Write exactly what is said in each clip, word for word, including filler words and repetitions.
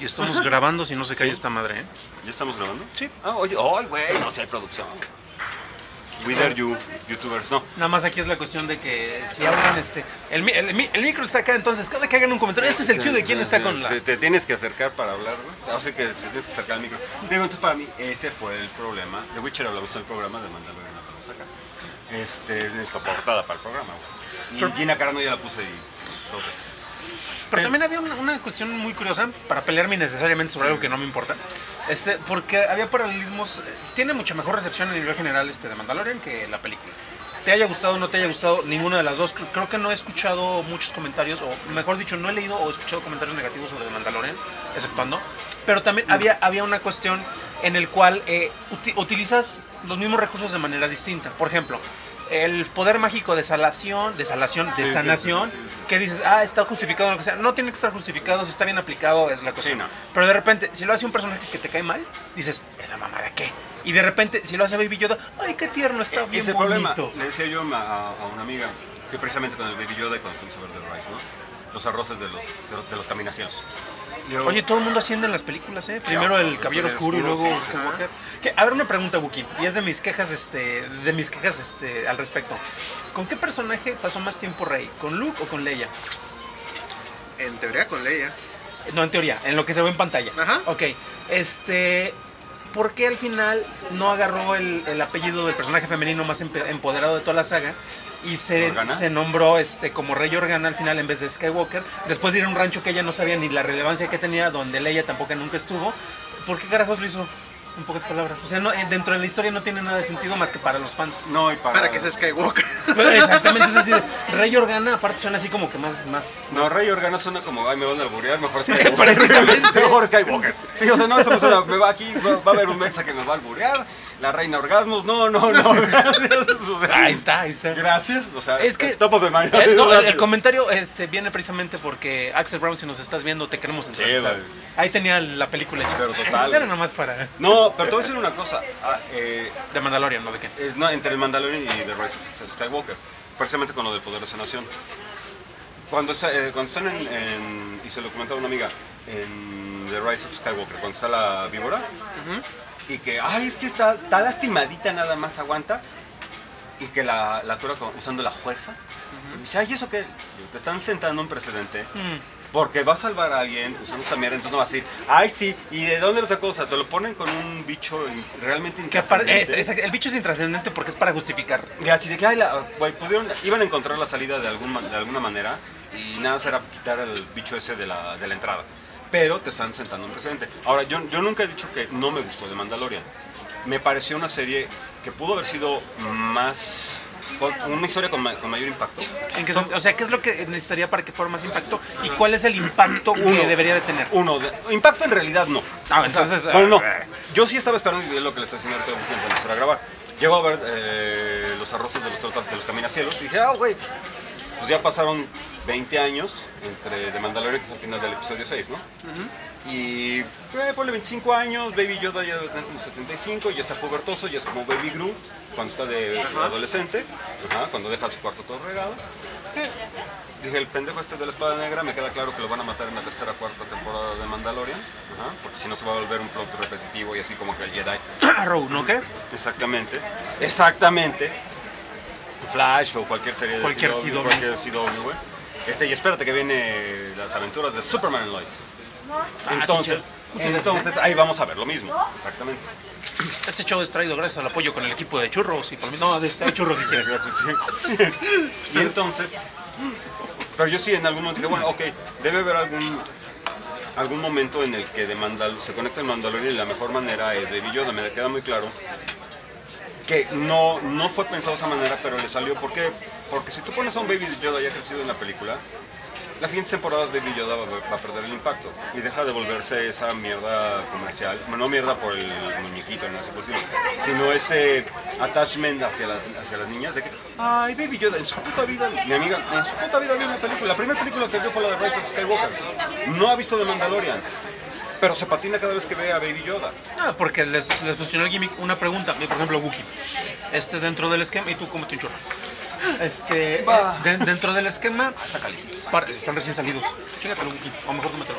estamos grabando si no se cae ¿Sí? esta madre, ¿eh? ¿Ya estamos grabando? Sí. Ah, oye, ay, güey, no sé, hay producción. We dare you, youtubers, no. Nada más aquí es la cuestión de que si hablan, este... El, mi- el, mi- el micro está acá, entonces cada que hagan un comentario, este es el cue de quién está con la... Te, te tienes que acercar para hablar, güey. O sea que te tienes que acercar al micro. Digo, entonces para mí ese fue el problema. De Witcher hablamos del programa, de Mandalorian hablamos acá. Este, es nuestra portada para el programa, güey. Y Pero- Gina Carano ya la puse y todo eso. Pero también había una, una cuestión muy curiosa para pelearme innecesariamente sobre algo que no me importa. Este, porque había paralelismos. eh, Tiene mucha mejor recepción a nivel general este de Mandalorian que la película. Te haya gustado o no te haya gustado ninguna de las dos. Creo que no he escuchado muchos comentarios, o mejor dicho, no he leído o escuchado comentarios negativos sobre Mandalorian, exceptuando. Pero también había, había una cuestión en el cual eh, uti- utilizas los mismos recursos de manera distinta. Por ejemplo, el poder mágico de salación, de salación, de Sí, sí, sanación, sí, sí, sí. que dices, ah, está justificado, lo que sea. No tiene que estar justificado, si está bien aplicado es la cosa. Sí, no. Pero de repente, si lo hace un personaje que te cae mal, dices, ¿esa mamada qué? Y de repente, si lo hace Baby Yoda, ay, qué tierno, está bien Ese bonito. problema, le decía yo a, a una amiga, que precisamente con el Baby Yoda y cuando fuimos a ver The Rise, ¿no? Los arroces de los, de los caminacielos. Yo- Oye, todo el mundo asciende en las películas, ¿eh? Primero el el Caballero Caballero Oscuro y Oscuro, luego sí, Skywalker. Que, a ver, una pregunta, Wookie, y es de mis quejas, este, de mis quejas, este, al respecto. ¿Con qué personaje pasó más tiempo Rey? ¿Con Luke o con Leia? En teoría con Leia. No, en teoría, en lo que se ve en pantalla. Ajá. Ok, este... ¿Por qué al final no agarró el, el apellido del personaje femenino más empe- empoderado de toda la saga y se, ¿Organa? se nombró este, como Rey Organa al final en vez de Skywalker? Después de ir a un rancho que ella no sabía ni la relevancia que tenía, donde Leia tampoco nunca estuvo. ¿Por qué carajos lo hizo? En pocas palabras. O sea, no, eh, dentro de la historia no tiene nada de sentido más que para los fans. No, y para... Para que sea Skywalker. Exactamente, es así. de- Rey Organa aparte suena así como que más... más, No, más- Rey Organa suena como, ay, me van a alburear, mejor Skywalker. Precisamente. Mejor Skywalker. Sí, o sea, no, eso me suena, me va aquí, va, va a haber un mexa que me va a alburear, la reina orgasmos, no, no, no, gracias. O sea, Ahí está, ahí está. Gracias, o sea, Es que top of the mind. el, no, el- el comentario este, viene precisamente porque Axel Brown, si nos estás viendo, te queremos entrevistar. güey. Ahí tenía la película hecha. Pero total, Era güey. nomás para... No, pero te voy a decir una cosa, ah, eh, De Mandalorian, ¿no? ¿De qué? eh, no, entre el Mandalorian y The Rise of Skywalker, precisamente con lo del poder de sanación. Cuando, está- eh, cuando están en, en- y se lo comentaba una amiga, en The Rise of Skywalker, cuando está la víbora, y que, ay, es que está, está lastimadita, nada más aguanta, y que la, la cura con- usando la fuerza. Y me dice, ay, ¿y eso qué? Digo, te están sentando un precedente, porque va a salvar a alguien usando esa mierda, entonces no va a decir, ay, sí, ¿y de dónde lo sacó? O sea, te lo ponen con un bicho in- realmente Que aparte- es- intrascendente. es- el bicho es intrascendente porque es para justificar. Y así de que, ay, la, güey, pudieron, iban a encontrar la salida de, algún, ma- de alguna manera y nada será quitar el bicho ese de la, de la entrada. Pero te están sentando un precedente. Ahora, yo, yo nunca he dicho que no me gustó de Mandalorian. Me pareció una serie que pudo haber sido más... con una historia con, ma- con mayor impacto. ¿En qué sen- o sea, ¿qué es lo que necesitaría para que fuera más impacto? ¿Y cuál es el impacto que Uno. debería de tener? Uno, de, impacto en realidad no. Ah, entonces, Bueno, no. eh, Yo sí estaba esperando, y es lo que le está diciendo ahorita antes de empezar a grabar. Llego a ver eh, los arroces de los trotas de los caminacielos y dije, ah, güey, pues ya pasaron veinte años entre The Mandalorian, que es el final del episodio seis, ¿no? Y eh, ponle veinticinco años, Baby Yoda ya debe tener como setenta y cinco, ya está pubertoso, ya es como Baby Groot, cuando está de adolescente, ajá, cuando deja su cuarto todo regado. Eh, Dije, el pendejo este de la espada negra, me queda claro que lo van a matar en la tercera cuarta temporada de Mandalorian, ajá, porque si no se va a volver un plot repetitivo y así como que el Jedi. Arrow, ¿no qué? Exactamente, exactamente. Flash o cualquier serie de Cualquier C C W, W. cualquier C W, güey. Este, y espérate que viene las aventuras de Superman and Lois. Entonces, sí, Muchas gracias, entonces ahí vamos a ver lo mismo, exactamente. Este show es traído gracias al apoyo con el equipo de churros y por mí. No, de este hay churros si quieren. Gracias, sí. Y entonces, pero yo sí en algún momento dije, bueno, ok, debe haber algún algún momento en el que de Mandal se conecta el Mandalorian y la mejor manera es Baby Yoda. Me queda muy claro que no, no fue pensado de esa manera, pero le salió. ¿Por qué? Porque si tú pones a un Baby Yoda ya crecido en la película, las siguientes temporadas Baby Yoda va, va a perder el impacto y deja de volverse esa mierda comercial, bueno, no mierda por el muñequito, no sé por decirlo, sino ese attachment hacia las, hacia las niñas de que, ay, Baby Yoda, en su puta vida, mi amiga, en su puta vida vio una película, la primera película que vio fue la de Rise of Skywalker, no ha visto The Mandalorian, pero se patina cada vez que ve a Baby Yoda. Ah, porque les, les funcionó el gimmick. Una pregunta, por ejemplo, Wookie. Este, dentro del esquema, y tú cómete un churro. Este, Va. de- dentro del esquema, Está caliente. para- están recién salidos. Chégatelo, Wookie, o mejor cómetelo.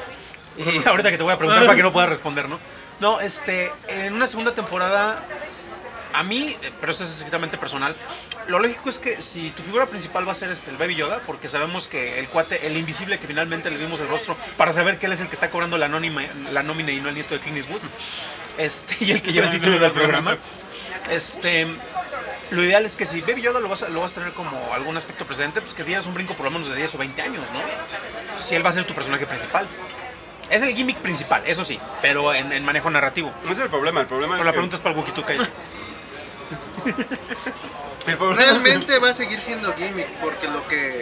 Y ahorita que te voy a preguntar para que no puedas responder, ¿no? No, este, en una segunda temporada, a mí, pero esto es estrictamente personal, lo lógico es que si tu figura principal va a ser este, el Baby Yoda, porque sabemos que el cuate, el invisible que finalmente le vimos el rostro, para saber que él es el que está cobrando la, anónima, la nómina y no el nieto de Clint Eastwood, este, y el que lleva el título del programa, este... Lo ideal es que si Baby Yoda lo vas, a, lo vas a tener como algún aspecto presente, pues que dieras un brinco por lo menos de diez o veinte años, ¿no? Si él va a ser tu personaje principal. Es el gimmick principal, eso sí, pero en, en manejo narrativo. No es el problema, el problema pero es la que... pregunta es para el Wookiee Tuca. Realmente va a seguir siendo gimmick, porque lo que,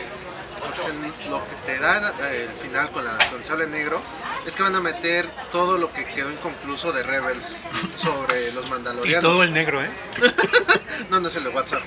lo que te da el final con, la, con Sable Negro es que van a meter todo lo que quedó inconcluso de Rebels sobre los mandalorianos. Y todo el negro, ¿eh? No, no es el de WhatsApp.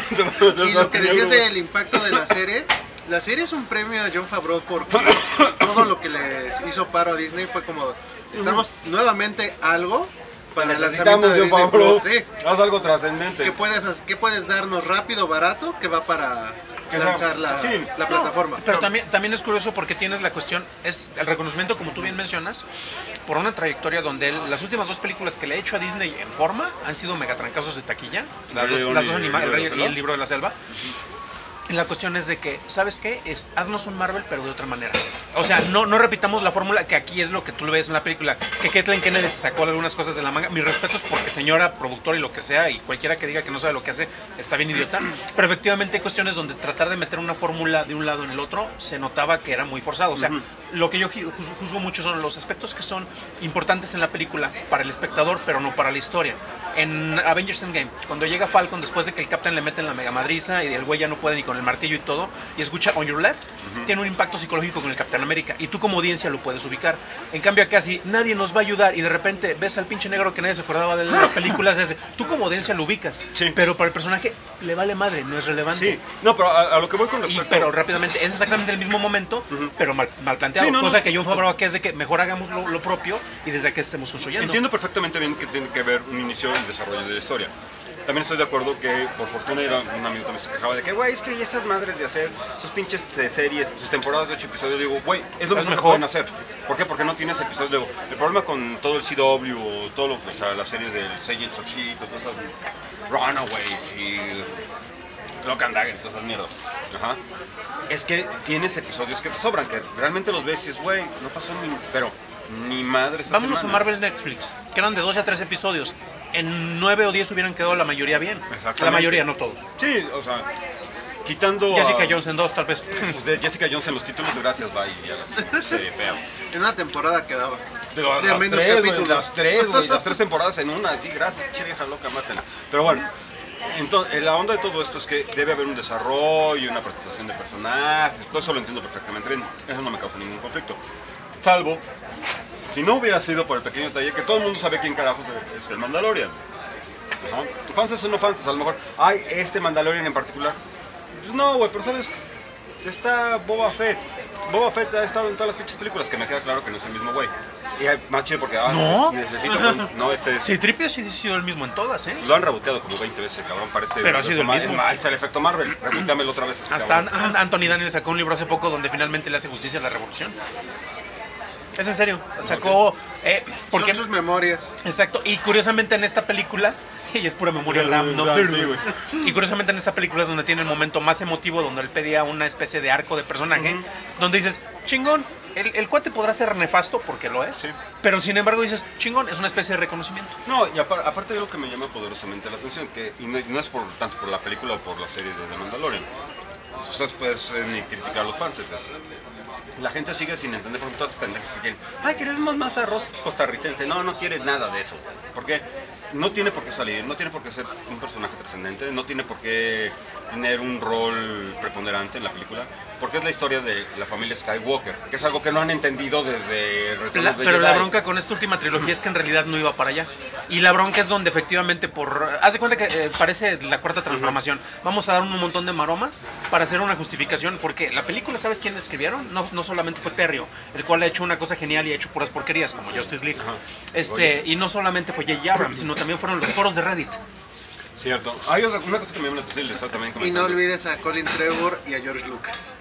Y lo que decías del impacto de la serie, la serie es un premio a Jon Favreau porque todo lo que les hizo paro a Disney fue como, estamos nuevamente algo para el lanzamiento de Disney Plus. Sí. Haz algo trascendente. ¿Qué puedes, ¿Qué puedes darnos rápido, barato, que va para que lanzar sea, la, sí. la plataforma? Pero también, también es curioso porque tienes la cuestión, es el reconocimiento, como tú bien mencionas, por una trayectoria donde él, las últimas dos películas que le ha hecho a Disney en forma han sido megatrancazos de taquilla, las dos, las dos animadas, El Rey y El Libro de la Selva. Y la cuestión es de que, ¿sabes qué? Es, haznos un Marvel, pero de otra manera. O sea, no, no repitamos la fórmula que aquí es lo que tú lo ves en la película. Que Kathleen Kennedy se sacó algunas cosas de la manga. Mis respetos porque señora productora y lo que sea, y cualquiera que diga que no sabe lo que hace, está bien idiota. Pero efectivamente hay cuestiones donde tratar de meter una fórmula de un lado en el otro se notaba que era muy forzado. O sea, uh-huh. Lo que yo juzgo, juzgo mucho son los aspectos que son importantes en la película para el espectador, pero no para la historia. En Avengers Endgame, cuando llega Falcon después de que el Captain le mete en la mega madriza y el güey ya no puede ni con el martillo y todo, y escucha On Your Left, uh-huh. Tiene un impacto psicológico con el Capitán América, y tú como audiencia lo puedes ubicar. En cambio acá si nadie nos va a ayudar y de repente ves al pinche negro que nadie se acordaba de las películas, desde, tú como audiencia lo ubicas, sí. Pero para el personaje le vale madre, no es relevante. Sí, no, pero a, a lo que voy con respecto... Y, pero rápidamente, es exactamente el mismo momento, uh-huh. Pero mal, mal planteado, sí, no, cosa no. Que Jon Favreau aquí es de que mejor hagamos lo, lo propio y desde aquí estemos construyendo. Entiendo perfectamente bien que tiene que ver un inicio y desarrollo de la historia. También estoy de acuerdo que, por fortuna, era un amigo que me se quejaba de que, güey, es que esas madres de hacer sus pinches series, sus temporadas de ocho episodios, digo, güey, es lo mejor que pueden hacer. ¿Por qué? Porque no tienes episodios. Digo, el problema con todo el C W, o todo lo, o sea, las series del Agents of S H I E L D, todas esas Runaways y Cloak and Dagger, todas esas mierdas, ajá, es que tienes episodios que te sobran, que realmente los ves y es, güey, no pasó ni... pero ni madre esta Vámonos semana. a Marvel Netflix, que eran de doce a tres episodios. En nueve o diez hubieran quedado la mayoría bien. La mayoría, no todos. Sí, o sea, quitando Jessica a, Jones en dos, tal vez. De Jessica Jones en los títulos, gracias, bye. Ya, serie fea. En una temporada quedaba. De, de las menos tres, capítulos. Güey, las tres, güey, las tres temporadas en una. Sí, gracias, che vieja loca, mátenla. Pero bueno, entonces, la onda de todo esto es que debe haber un desarrollo, una presentación de personajes. Todo eso lo entiendo perfectamente bien. Eso no me causa ningún conflicto. Salvo... si no hubiera sido por el pequeño detalle que todo el mundo sabe quién carajos es el Mandalorian. Ajá. Fanses o no fanses, a lo mejor, ay, este Mandalorian en particular. Pues no, güey, pero sabes, está Boba Fett. Boba Fett ha estado en todas las pinches películas, que me queda claro que no es el mismo güey. Y hay más chido porque, ah, ¿no? Necesito, con, no, este... Sí, Tripio sí ha sido el mismo en todas, ¿eh? Lo han reboteado como veinte veces, cabrón, parece... Pero ha sido el mismo. Ahí está el efecto Marvel, reboteamelo otra vez. Hasta an Anthony Daniels sacó un libro hace poco donde finalmente le hace justicia a la revolución. Es en serio, sacó... Eh, porque, son sus memorias. Exacto, y curiosamente en esta película, y es pura memoria RAM, ¿no? Sí, y curiosamente en esta película es donde tiene el momento más emotivo, donde él pedía una especie de arco de personaje, uh-huh. Donde dices, chingón, el, el cuate podrá ser nefasto, porque lo es, sí. Pero sin embargo dices, chingón, es una especie de reconocimiento. No, y apar aparte de lo que me llama poderosamente la atención, que y no, no es por tanto por la película o por la serie de The Mandalorian, o sea, puedes eh, ni criticar a los fans, es, la gente sigue sin entender por todas las pendejas que quieren. Ay, queremos más arroz costarricense. No, no quieres nada de eso. Porque no tiene por qué salir, no tiene por qué ser un personaje trascendente, no tiene por qué tener un rol preponderante en la película, porque es la historia de la familia Skywalker, que es algo que no han entendido desde el Retorno de Pero Jedi. La bronca con esta última trilogía es que en realidad no iba para allá. Y la bronca es donde efectivamente por... Haz de cuenta que eh, parece la cuarta transformación. Uh-huh. Vamos a dar un montón de maromas para hacer una justificación, porque la película, ¿sabes quién la escribieron? No, no solamente fue Terrio, el cual ha hecho una cosa genial y ha hecho puras porquerías, como Justice League. Uh-huh. este Y no solamente fue J J Abrams, sino también fueron los foros de Reddit. Cierto. Hay otra, una cosa que me llama la atención también. Y no olvides a Colin Trevor y a George Lucas.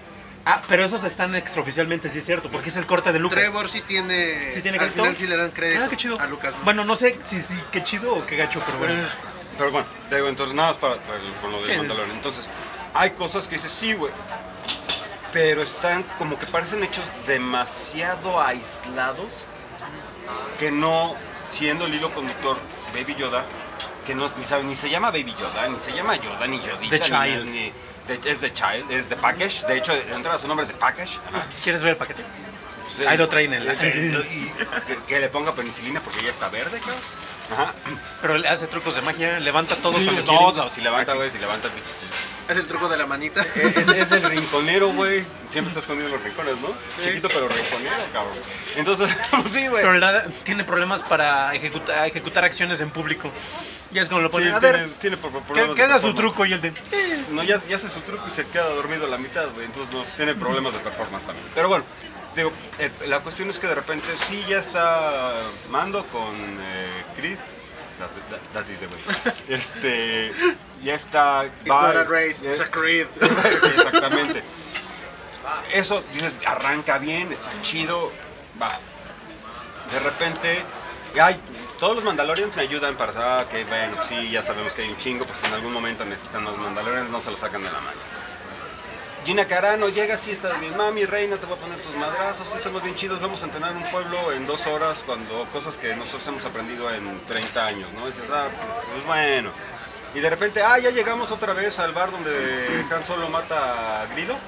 Ah, pero esos están extraoficialmente, sí es cierto, porque es el corte de Lucas. Trevor sí tiene. ¿Sí tiene al crédito? final sí le dan crédito. Ah, qué chido. A Lucas. ¿no? Bueno, no sé si sí, qué chido o qué gacho, pero bueno. Pero bueno, te digo, entonces nada más para, para el- con lo del Sí. Mandalorian. Entonces, hay cosas que dices, sí, güey. Pero están como que parecen hechos demasiado aislados que no, siendo el hilo conductor Baby Yoda, que no ni, sabe, ni se llama Baby Yoda, ni se llama Yoda, ni Yodita, The ni, Child. ni- de- es The Child, es The Package. De hecho, de entrada su nombre es The Package. Ajá. ¿Quieres ver el paquete? Pues, Ahí lo traen en la- y- y- que, que le ponga penicilina porque ya está verde, claro. Ajá. Pero le hace trucos de magia, levanta todo Sí, cuando no, quiere. no, si levanta, güey, si levanta. Es el truco de la manita. Es, es el rinconero, güey. Siempre está escondido en los rincones, ¿no? Chiquito pero rinconero, cabrón. Entonces, pues sí, güey. Pero la- tiene problemas para ejecutar, ejecutar acciones en público. Ya es como lo Sí, ponen. a tiene, ver, tiene pro- que, problemas que de haga su performance. truco y el de. No, ya, ya hace su truco y se queda dormido a la mitad, güey. Entonces no, tiene problemas de performance también. Pero bueno, digo, eh, la cuestión es que de repente sí ya está Mando con eh, Creed. That's it, that, that is the way. Este, ya está. It's not a Val- race, ya- it's a creed. Sí, exactamente. Eso, dices, arranca bien, está chido, va. De repente, ay, todos los Mandalorians me ayudan para saber, ah, que bueno, sí, ya sabemos que hay un chingo, pues en algún momento necesitan los Mandalorians, no se los sacan de la mano. Gina Carano llega así, está de mami, reina, te voy a poner tus madrazos, sí, somos bien chidos, vamos a entrenar un pueblo en dos horas, cuando cosas que nosotros hemos aprendido en treinta años, ¿no? Y dices, ah, pues bueno. Y de repente, ah, ya llegamos otra vez al bar donde Han Solo mata a Grido.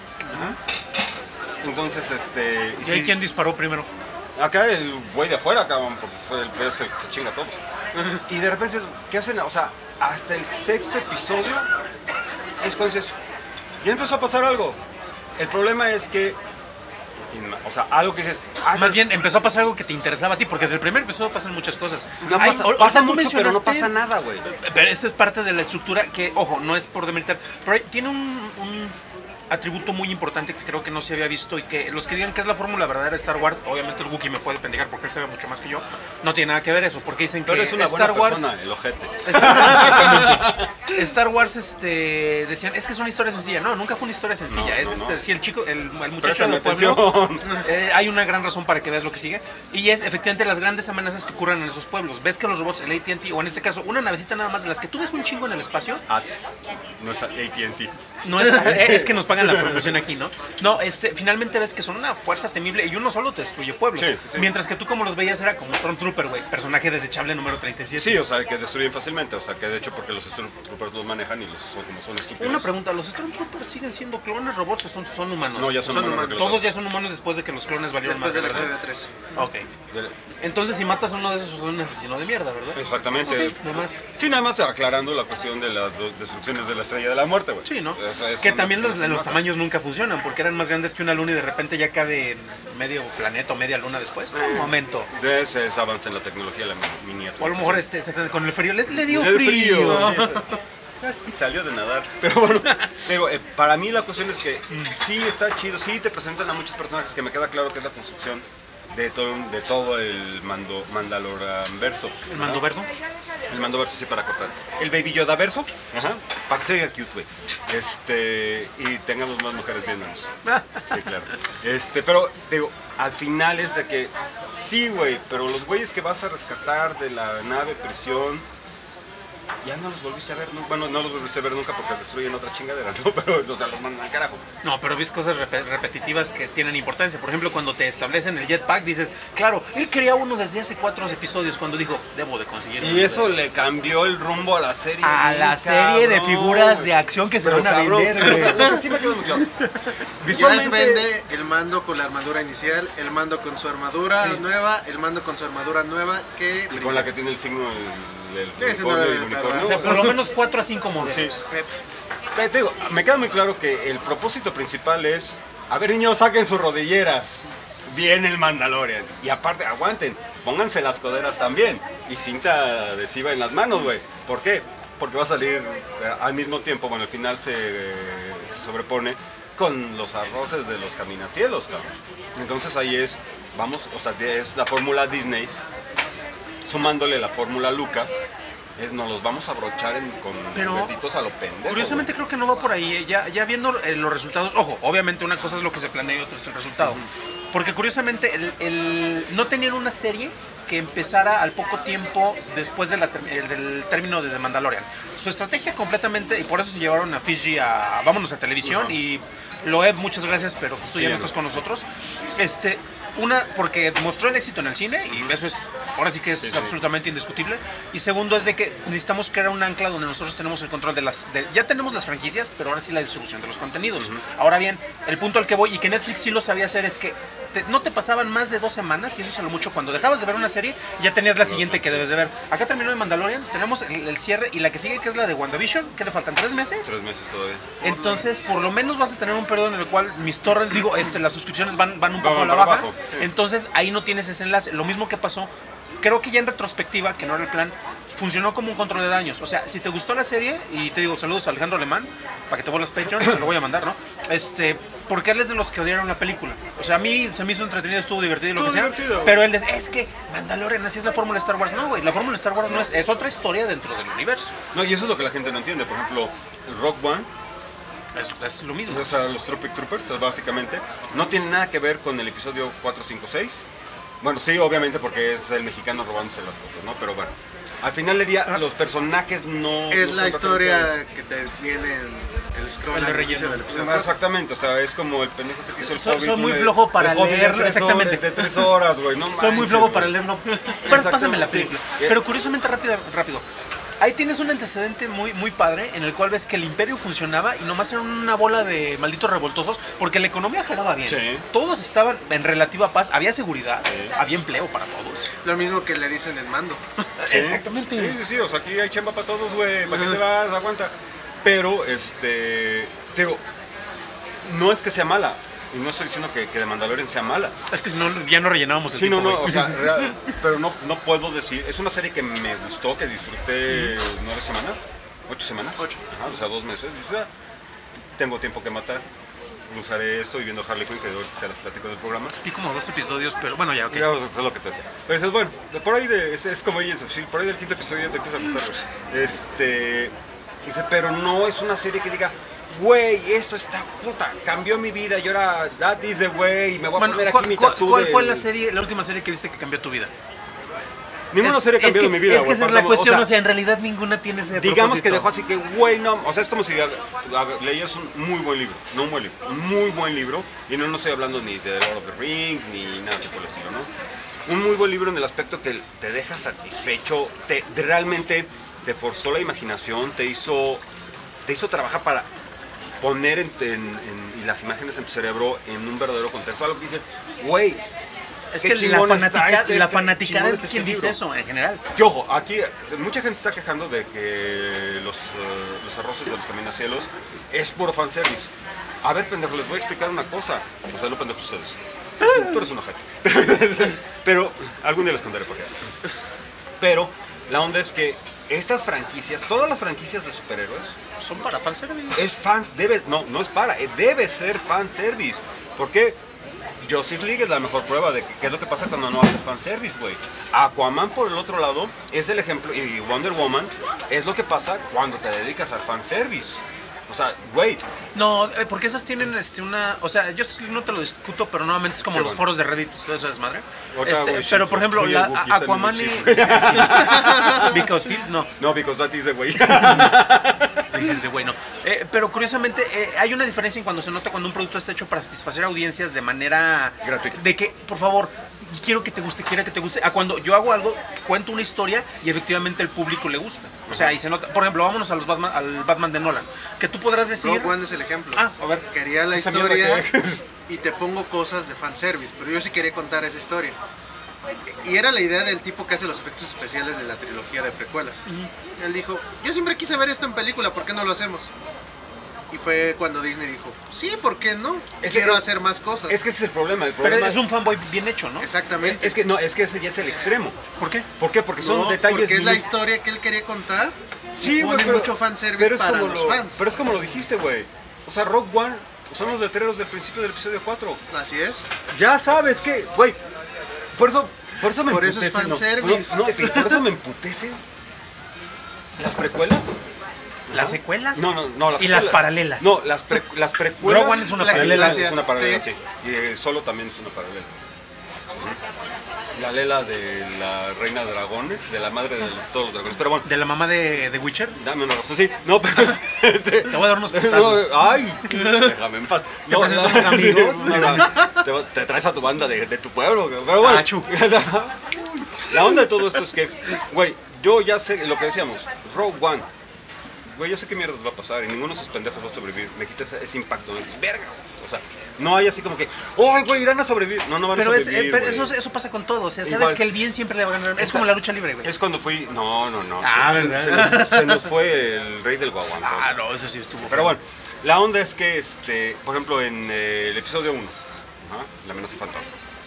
Entonces, este... ¿Y ahí quién disparó primero? Acá el güey de afuera, cabrón, porque fue el pedo, se, se chinga a todos. Y de repente, ¿qué hacen? O sea, hasta el sexto episodio es cuando dices, ya empezó a pasar algo. El problema es que, o sea, algo que dices, ah, Más bien empezó a pasar algo que te interesaba a ti, porque desde el primer episodio pasan muchas cosas. no Ay, pasa, ahorita pasa tú mucho, pero no mencionaste- pasa nada, güey. Pero esto es parte de la estructura que, ojo, no es por demeritar, pero hay- tiene un, un atributo muy importante que creo que no se había visto y que los que digan que es la fórmula verdadera de Star Wars, obviamente el Wookiee me puede pendejar porque él sabe mucho más que yo, no tiene nada que ver eso, porque dicen Pero que es una Star buena Wars... persona, el ojete. Star, Star Wars, este, decían, es que es una historia sencilla. No, nunca fue una historia sencilla. No, es no, este, no. si el chico, el, el muchacho Préstame del pueblo, atención. eh, hay una gran razón para que veas lo que sigue. Y es efectivamente las grandes amenazas que ocurren en esos pueblos. Ves que los robots, el A T and T, o en este caso, una navecita nada más de las que tú ves un chingo en el espacio, At, no es A T and T. no es, es que nos pagan la promoción aquí, ¿no? No, este, finalmente ves que son una fuerza temible y uno solo te destruye pueblos. Sí, sí, sí. Mientras que tú como los veías era como Stormtrooper, güey, personaje desechable número treinta y siete. Sí, o sea, que destruyen fácilmente. O sea, que de hecho porque los Stormtroopers los manejan y los son como son estúpidos. Una pregunta, ¿los Stormtroopers siguen siendo clones robots o son, son humanos? No, ya son, Son humanos. humanos. Todos ya son humanos después de que los clones valieron Después más, del ¿verdad? episodio tres. Ok. De- Entonces si matas a uno de esos, sos un asesino de mierda, ¿verdad? Exactamente. Ok, nomás. Sí, nada más aclarando la cuestión de las dos destrucciones de la estrella de la muerte, güey. Sí, ¿no? O sea, es Que una también los, destrucción los mata. tamaños nunca funcionan, porque eran más grandes que una luna y de repente ya cabe en medio planeta o media luna después. Un momento. De ese es avance en la tecnología, la mi- miniatura. O a lo mejor este, exactamente, con el frío, le, le dio Le dio frío. frío, sí, Y salió de nadar. Pero bueno, digo, eh, para mí la cuestión es que sí está chido, sí te presentan a muchos personajes que me queda claro que es la construcción de todo, de todo el mando, Mandalorian verso. ¿El mando verso? El mando verso, sí, para cortar. El Baby Yoda verso, ajá, para que se vea cute, güey. Este, y tengamos más mujeres viéndonos. Sí, claro. Este, pero, digo, al final es de que, sí, güey, pero los güeyes que vas a rescatar de la nave prisión, ya no los volviste a ver, ¿no? Bueno, no los volviste a ver nunca porque destruyen otra chingadera, ¿no? Pero, o sea, los mandan al carajo. No, pero ves cosas rep- repetitivas que tienen importancia. Por ejemplo, cuando te establecen el jetpack, dices, claro, él quería uno desde hace cuatro episodios cuando dijo, debo de conseguir uno Y de eso esos". le cambió el rumbo a la serie. A bien la serie de cabrón, figuras güey. de acción que se Pero van a cabrón, vender, güey. o sea, lo que sí me quedó muy claro. Ya Visualmente, vende el mando con la armadura inicial, el mando con su armadura Sí. nueva, el mando con su armadura nueva que... y con la que tiene el signo del, del Ese no unicornio debe y el de unicornio. tardar. O sea, por lo menos cuatro a cinco modelos. Sí. Eh, Te- te digo, me queda muy claro que el propósito principal es, a ver niños, saquen sus rodilleras. Viene el Mandalorian. Y aparte, aguanten, pónganse las coderas también. Y cinta adhesiva en las manos, güey. ¿Por qué? Porque va a salir eh, al mismo tiempo, bueno, al final se, eh, se sobrepone con los arroces de los caminacielos, cabrón. Entonces ahí es, vamos, o sea, es la fórmula Disney, sumándole la fórmula Lucas, es nos los vamos a brochar en, con Pero, juguetitos a lo pendejo. Curiosamente güey. creo que no va por ahí. eh. Ya, ya viendo eh, los resultados, ojo, obviamente una cosa es lo que se planea y otra es el resultado. Porque curiosamente el, el- no tenían una serie que empezara al poco tiempo después de la ter- eh, del término de The Mandalorian. Su estrategia completamente, y por eso se llevaron a Fiji a vámonos a televisión. Ajá. Y Loeb, muchas gracias, pero pues tú Sí, ya no no. estás con nosotros. Este, una, porque mostró el éxito en el cine y eso es, ahora sí que es Sí, sí. absolutamente indiscutible. Y segundo es de que necesitamos crear un ancla donde nosotros tenemos el control de las... de- ya tenemos las franquicias, pero ahora sí la distribución de los contenidos. Ahora bien, el punto al que voy y que Netflix sí lo sabía hacer es que te- no te pasaban más de dos semanas, y eso es a lo mucho, cuando dejabas de ver una serie, ya tenías la siguiente que debes de ver. Acá terminó de Mandalorian, tenemos el, el cierre y la que sigue que es la de WandaVision, que le faltan tres meses. Tres meses todavía. Entonces, por lo menos vas a tener un periodo en el cual mis torres, digo, este, las suscripciones van, van un poco Van a la para baja. abajo, sí. Entonces, ahí no tienes ese enlace. Lo mismo que pasó, creo que ya en retrospectiva, que no era el plan, funcionó como un control de daños. O sea, si te gustó la serie, y te digo saludos a Alejandro Alemán, para que te vuelvas Patreon, se lo voy a mandar, ¿no? Este, porque él es de los que odiaron la película. O sea, a mí se me hizo entretenido, estuvo divertido y lo Estuvo que sea. divertido. Pero él dice, es que Mandalorian, así es la fórmula Star Wars. No, güey, la fórmula Star Wars no es, es otra historia dentro del universo. No, y eso es lo que la gente no entiende. Por ejemplo, Rock One, Es, es lo mismo. o sea, los Tropic Troopers, básicamente, no tiene nada que ver con el episodio cuatro, cinco, seis. Bueno, sí, obviamente, porque es el mexicano robándose las cosas, ¿no? Pero bueno, al final del día, los personajes no... Es no la son historia referenciales. que te viene en el scroll El de al inicio relleno. del episodio Ah, cuatro. Exactamente, o sea, es como el pendejo este que hizo el Soy- Hobbit, soy muy un- flojo para el Hobbit de leerlo, tres exactamente. horas- de tres horas, güey, no Soy muy manches, flojo güey. para leerlo. Pero Exacto, pásame la sí. película. Pero curiosamente rápido, rápido. Ahí tienes un antecedente muy, muy padre en el cual ves que el imperio funcionaba y nomás era una bola de malditos revoltosos porque la economía jalaba bien. Sí. Todos estaban en relativa paz, había seguridad, había empleo para todos. Lo mismo que le dicen en Mando. Sí. Exactamente. Sí, sí, sí, o sea, aquí hay chamba para todos, güey, ¿para qué te vas? Aguanta. Pero, este, te digo, no es que sea mala, y no estoy diciendo que, que The Mandalorian sea mala. Es que si no, ya no rellenábamos el Sí, no, tiempo, no, güey. o sea, real- pero no, no puedo decir, es una serie que me gustó, que disfruté nueve semanas, ocho semanas, Ocho. Ajá, o sea, dos meses, dices, ah, tengo tiempo que matar, usaré esto y viendo Harley Quinn, que ahorita se las platico del programa. Vi como dos episodios, pero bueno, ya, ok. Ya, pues, eso es lo que te decía. Pues es bueno, por ahí de, es, es como Agents of Shield, por ahí del quinto episodio ya te empieza a gustar. Este, dice, pero no es una serie que diga, güey, esto está puta, cambió mi vida y ahora that is the way y me voy a Bueno, poner ¿cuál, aquí mi cuál- tatú cuál de- fue la serie, la última serie que viste que cambió tu vida? Ninguna Es- serie ha es cambiado que- mi vida, Es que güey, esa es la partamos, cuestión, o sea, o sea, en realidad ninguna tiene ese digamos que propósito. dejó así que, güey, no, o sea, es como si a- a- leías un muy buen libro, no un buen libro, un muy buen libro, y no, no estoy hablando ni de Lord of the Rings, ni nada así por el estilo, ¿no? Un muy buen libro en el aspecto que te deja satisfecho, te, te realmente te forzó la imaginación, te hizo, te hizo trabajar para poner en, en- en- y las imágenes en tu cerebro en un verdadero contexto, algo que dices, güey, Es qué que la chingón está fanática, este- la este- fanaticada chingón es este quien dice libro. eso en general. Que ojo, aquí mucha gente está quejando de que los, eh, los arroces de los caminacielos es puro fanservice. A ver, pendejo, les voy a explicar una cosa. O sea, no pendejo ustedes. Tú eres un ojete. Pero algún día les contaré por qué. Pero la onda es que estas franquicias, todas las franquicias de superhéroes, Son para fanservice. es fan, debe, no, no es para, eh, debe ser fanservice. ¿Por qué? Justice League es la mejor prueba de qué es lo que pasa cuando no haces fanservice, güey. Aquaman, por el otro lado, es el ejemplo, y Wonder Woman es lo que pasa cuando te dedicas al fanservice. O sea, güey, No, eh, porque esas tienen este, una... O sea, yo no te lo discuto, pero nuevamente es como Qué los bueno. foros de Reddit y todo eso desmadre. Otra, Este, güey, pero, shit, por ejemplo, güey, la, Wookiee a- está Aquaman y... muy Sí, shit. sí. Because Fields, no. no, because that is the way. Dices de bueno. Eh, pero curiosamente, eh, hay una diferencia en cuando se nota cuando un producto está hecho para satisfacer audiencias de manera... Gratuita. De que, por favor, quiero que te guste, quiero que te guste. A cuando yo hago algo, cuento una historia y efectivamente el público le gusta. O sea, y se nota... Por ejemplo, vámonos a los Batman, al Batman de Nolan. Que tú podrás decir... Rogue One es el ejemplo. Ah, a ver. Quería la Esa historia mierda que- y te pongo cosas de fanservice, pero yo sí quería contar esa historia. Y era la idea del tipo que hace los efectos especiales de la trilogía de precuelas. Él dijo, yo siempre quise ver esto en película, ¿por qué no lo hacemos? Y fue cuando Disney dijo, sí, ¿por qué no? Ese- Quiero hacer más cosas. Es que ese es el problema. El Pero problema es un fanboy bien hecho, ¿no? Exactamente. es que no, es que ese ya es el extremo. ¿Por qué? ¿Por qué? Porque son No, detalles porque es la mini- historia que él quería contar. Sí, y güey, pone pero, mucho fanservice pero es para como los lo, fans. Pero es como lo dijiste, güey. O sea, Rogue One son los letreros del principio del episodio cuatro. Así es. Ya sabes que, güey. Por eso, por eso me Por eso es emputecen, no, fanservice. No, no, por eso me emputecen las precuelas. ¿Las secuelas? No, no, no. Las y secuelas. las paralelas. No, las, pre, las precuelas. Rogue One es una La paralela. gimnasia. Es una paralela, sí. Sí. Y eh, Solo también es una paralela. La lela de la reina de dragones, de la madre de todos los dragones. Pero bueno, ¿De la mamá de, de Witcher? dame una razón. Sí, no, pero. Este, Te voy a dar unos putazos. no, ay, déjame en paz. Te presento a unos amigos. No, no, te, te traes a tu banda de, de tu pueblo. Pero bueno. Ah, chu. La onda de todo esto es que, güey, yo ya sé lo que decíamos. Rogue One. Güey, yo sé qué mierdas va a pasar y ninguno de esos pendejos va a sobrevivir. Me quita ese, ese impacto. Me dices, verga. O sea, no hay así como que, ¡ay, güey, irán a sobrevivir! No, no van Pero, a es, sobrevivir. eh, pero güey. eso, eso pasa con todo. O sea, sabes Igual. que el bien siempre le va a ganar. Es como la lucha libre, güey. Es cuando fui. No, no, no. Ah, se, ¿verdad? Se, nos, se nos fue el rey del guaguán. Ah, no, eso sí estuvo. Pero bueno, la onda es que, este, por ejemplo, en eh, el episodio uno, la amenaza fantasma.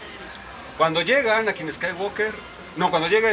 Cuando llega Anakin Skywalker, no, cuando llega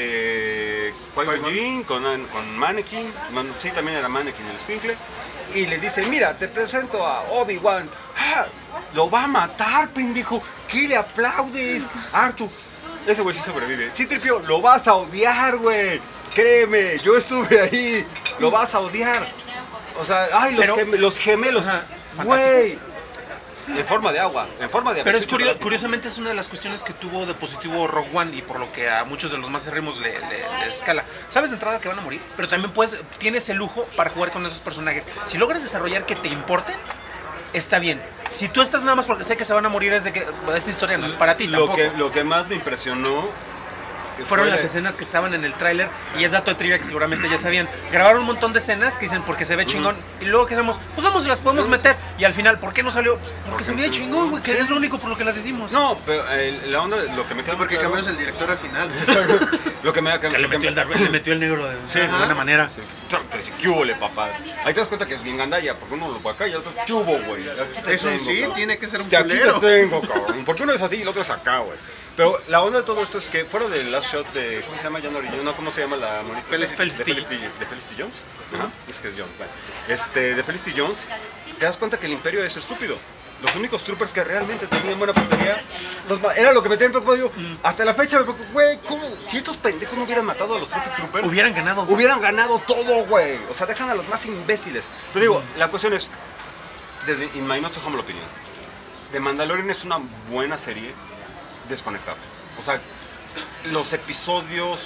este Qui-Gon Jinn con, con Mannequin, man, sí, también era Mannequin el Squinkle, y le dice, mira, te presento a Obi-Wan. ¡Ah! Lo va a matar, pendejo. ¿Qué le aplaudes? Artu, ese güey sí sobrevive. Sí, Tripio, lo vas a odiar, güey. Créeme, yo estuve ahí. Lo vas a odiar. O sea, ay, los, Pero- gem- los gemelos. Ajá, Güey. En forma de agua, en forma de Pero es aceite curio- chocolate. curiosamente es una de las cuestiones que tuvo de positivo Rogue One y por lo que a muchos de los más cerrimos le, le- le escala. Sabes de entrada que van a morir, pero también puedes, tienes el lujo para jugar con esos personajes. Si logras desarrollar que te importen, está bien. Si tú estás nada más porque sé que se van a morir, es de que esta historia no es para ti Lo tampoco. que, lo que más me impresionó Fueron fue las de- escenas que estaban en el tráiler y es dato de trivia que seguramente ya sabían. Grabaron un montón de escenas que dicen porque se ve chingón y luego que hacemos, pues vamos, las podemos meter y al final, ¿por qué no salió? Pues porque se veía chingón, güey, que es lo único por lo que las hicimos. No, pero eh, la onda, lo que me queda muy Porque claro- cambiamos el director al final. Lo que me Que le lo que metió el, me- Darth- le metió el negro de, de Ajá. buena manera. Sí. Entonces, ¿qué hubo, le, papá? Ahí te das cuenta que es bien gandalla, porque uno lo va acá y el otro, ¿qué hubo, güey? Aquí te Es un tengo, sí, cabrón. tiene que ser un Este, aquí culero. te tengo, cabrón. Porque uno es así y el otro es acá, güey. Pero la onda de todo esto es que fuera del last shot de, ¿cómo se llama? Ya no, no, ¿cómo se llama la monita? Felicity. Felicity. De Felicity, de Felicity Jones. Ajá, es que es Jones. Bueno. Este, de Felicity Jones, te das cuenta que el imperio es estúpido. Los únicos troopers que realmente tenían buena puntería, los ma- era lo que me tenía preocupado. Yo, hasta la fecha me preocupo, güey, ¿cómo? Si estos pendejos no hubieran matado a los Troopers troopers, Hubieran ganado. hubieran ganado todo, güey. O sea, dejan a los más imbéciles. Pero digo, la cuestión es, desde In My Not So Humble Opinion, The Mandalorian es una buena serie desconectada. O sea, los episodios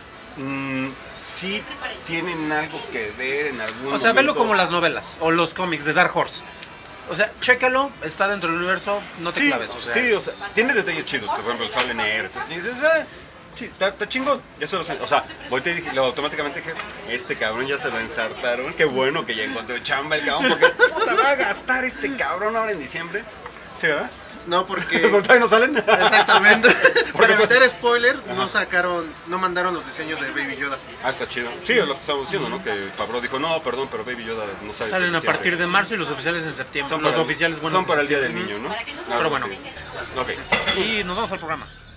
mm, sí tienen algo que ver en algún O sea, velo momento. como las novelas o los cómics de Dark Horse. O sea, chécalo, está dentro del universo, no te Sí, claves. O sea, sí, o es- sea, tiene detalles chidos, por ejemplo, el sable negro. Entonces dices, eh, sí, está, está chingón. Ya se lo sé. O sea, volteé y dije, lo, automáticamente dije, este cabrón ya se lo ensartaron. Qué bueno que ya encontró chamba el cabrón, porque puta va a gastar este cabrón ahora en diciembre. ¿Sí, verdad? No, porque. Pero todavía no salen. Exactamente. Para Porque- evitar spoilers, no sacaron, no mandaron los diseños de Baby Yoda. Ah, está chido. Sí, es lo que estamos diciendo, ¿no? Que Favreau dijo, no, perdón, pero Baby Yoda no sabe. salen a suficiente". partir de marzo y los oficiales en septiembre. Son los para el- oficiales buenos Son para en el Día del septiembre. Niño, ¿no? Pero Algo bueno. así. Ok. Y nos vamos al programa.